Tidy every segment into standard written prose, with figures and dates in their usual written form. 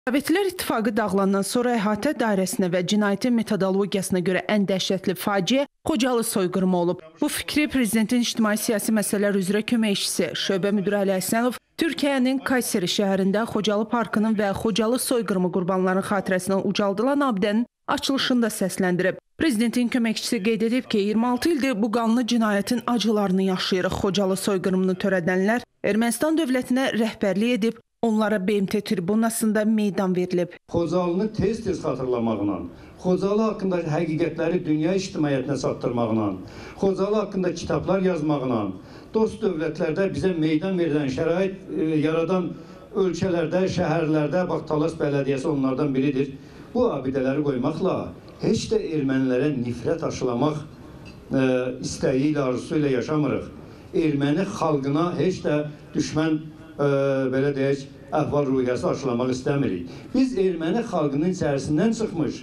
Sovetlər İttifaqı dağılandan sonra əhatə dairəsinə və cinayətin metodologiyasına görə ən dəhşətli faciə Xocalı soyqırımı olub. Bu fikri Prezidentin ictimai-siyasi məsələlər üzrə köməkçisi şöbə müdiri Ali Həsənov Türkiyənin Kayseri şəhərində Xocalı parkının və Xocalı soyqırımı qurbanlarının xatirəsinə ucaldılan abidənin açılışında səsləndirib. Prezidentin köməkçisi qeyd edib ki, 26 ildir bu qanlı cinayətin acılarını yaşayırıq. Xocalı soyqırımını törədənlər Ermənistan dövlətinə rəhbərlik edib, onlara BMT tribunasında meydan verilib. Xocalını tez-tez xatırlamaqla, Xocalı haqqında həqiqətləri dünya ictimaiyyətinə çatdırmaqla, Xocalı haqqında kitablar yazmaqla, dost dövlətlərdə bizə meydan verilən şərait yaradan ölkələrdə, şəhərlərdə, bax Talas Bələdiyyəsi onlardan biridir. Bu abidələri qoymaqla heç də ermənilərə nifrət aşılamaq istəyi ilə, arzusu ilə yaşamırıq. Erməni xalqına heç də düşmən belə deyək, əhval-ruhiyyəsi aşılamaq istəmirik. Biz erməni xalqının içərisindən çıxmış,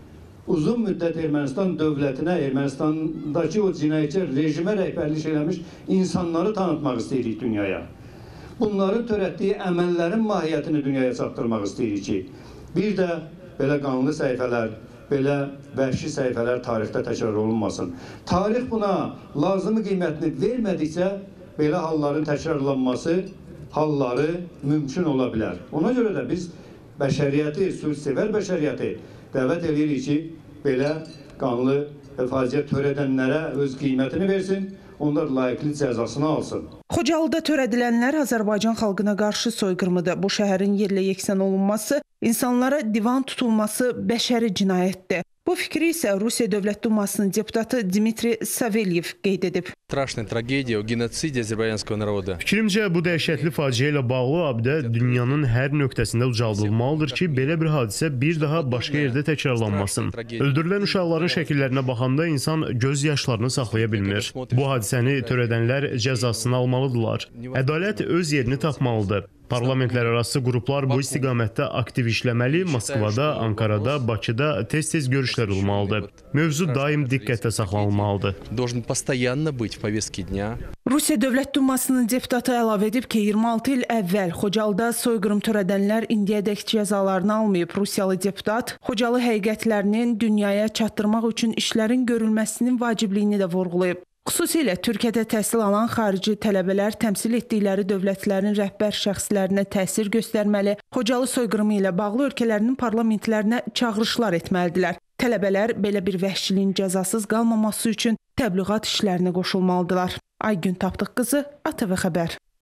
uzun müddət Ermənistan dövlətinə, Ermənistandakı o cinayətçi rejimə rəhbərlik eləmiş insanları tanıtmaq istəyirik dünyaya. Bunların törətdiyi əməllərin mahiyyətini dünyaya çatdırmaq istəyirik ki, bir də belə qanlı səhifələr, belə vəhşi səhifələr tarixdə təkrar olunmasın. Tarix buna lazımi qiymətini vermədikcə, belə halların təkrarlanması halları mümkün ola bilər. Ona görə də biz bəşəriyyəti, sülhsevər bəşəriyyəti dəvət edirik ki, belə qanlı faciə törədənlərə öz qiymətini versin, onlar layiqli cəzasını alsın. Xocalıda törədilənlər Azərbaycan xalqına qarşı soyqırımıdır. Bu şəhərin yerlə yeksən olunması, insanlara divan tutulması bəşəri cinayətdir. Bu fikri isə Rusiya Dövlət Dumasının deputatı Dmitri Savelyev qeyd edib. Страшная трагедия о геноциде азербайджанского народа. Fikrimcə, bu dəhşətli faciə ilə bağlı abidə dünyanın hər nöqtəsində ucaldılmalıdır ki, belə bir hadisə bir daha başqa yerdə təkrarlanmasın. Öldürülən uşaqların şəkillərinə baxanda insan göz yaşlarını saxlaya bilmir. Bu hadisəni törədənlər cəzasını almalıdırlar. Ədalət öz yerini tapmalıdır. Parlamentlərarası qruplar bu istiqamətdə aktiv işləməli, Moskvada, Ankarada, Bakıda tez-tez görüşlər olmalıdır. Mövzu daim diqqətdə saxlanılmalıdır. Должен постоянно быть в повестке дня. Rusiya Dövlət Dumasının deputatı əlavə edib ki, 26 il əvvəl Xocalıda soyqırım törədənlər indiyədək cəzalarını almayıb. Rusiyalı deputat Xocalı həqiqətlərinin dünyaya çatdırmaq üçün işlərin görülməsinin vacibliyini də vurğulayıb. Xüsusilə Türkiyədə təhsil alan xarici tələbələr təmsil etdikləri dövlətlərin rəhbər şəxslərinə təsir göstərməli, Xocalı soyqırımı ilə bağlı ölkələrinin parlamentlərinə çağırışlar etməlidirlər. Tələbələr belə bir vəhşiliyin cəzasız qalmaması üçün təbliğat işlərinə qoşulmalıdırlar. Aygün Tapdıq qızı, ATV Xəbər.